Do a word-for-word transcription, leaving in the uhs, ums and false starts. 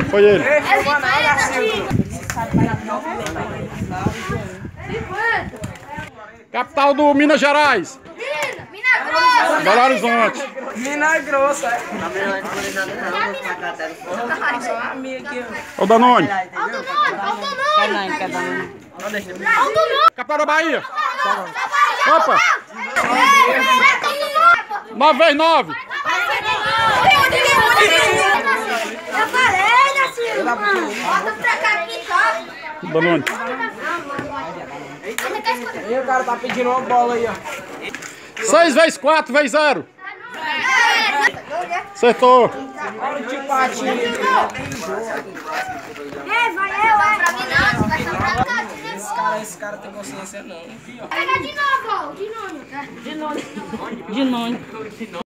Foi ele. Capital do Minas Gerais. Minas Grossa. Belo Horizonte. Minas Grossa. Ô Danone. Capital da Bahia. Opa. Nove vezes nove. Eu falei, né, Silvio? Bota pra cá aqui, tá? Danone. E o cara tá pedindo uma bola aí, ó. Seis vezes quatro vezes zero. Acertou. Olha o tipatinho. É, vai eu, é. Pra mim não, vai só pra cá. Esse cara, esse cara tem consciência não. Pega de novo, ó. De novo. De nono. De nono.